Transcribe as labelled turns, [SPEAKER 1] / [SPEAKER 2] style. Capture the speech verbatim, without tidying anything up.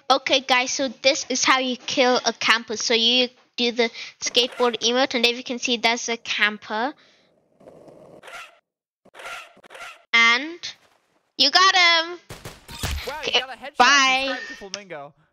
[SPEAKER 1] Okay, guys, so this is how you kill a camper. So you do the skateboard emote, and if you can see, that's a camper. And you got him.
[SPEAKER 2] Wow, you got a headshot.
[SPEAKER 1] Bye.
[SPEAKER 2] Subscribe to Flamingo.